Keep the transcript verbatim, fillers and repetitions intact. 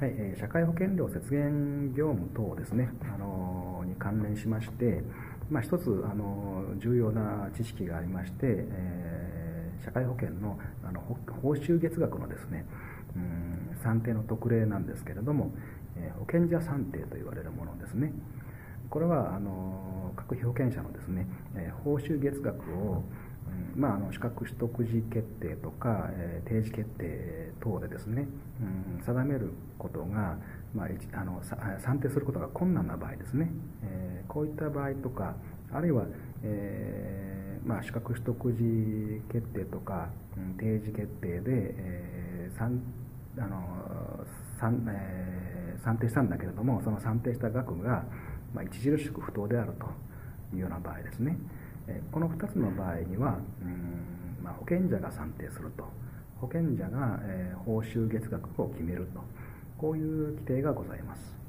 はい、えー社会保険料節減業務等ですね、あのーに関連しまして、まあ、一つ、あのー重要な知識がありまして、えー社会保険の、あのほ報酬月額のですね、うん算定の特例なんですけれども、えー保険者算定と言われるものですね。これはあの各被保険者のですね、えー報酬月額を、うんまあ、あの資格取得時決定とか、えー定時決定等でですね、うん定めることが、まあ、一あのさ算定することが困難な場合ですね、えーこういった場合とか、あるいは、えーまあ、資格取得時決定とか、うん定時決定で、えー算あの算えー算定したんだけれども、その算定した額が、まあ、著しく不当であるというような場合ですね。えーこのふたつの場合には、うんまあ、保険者が算定すると、保険者が、えー報酬月額を決めると、こういう規定がございます。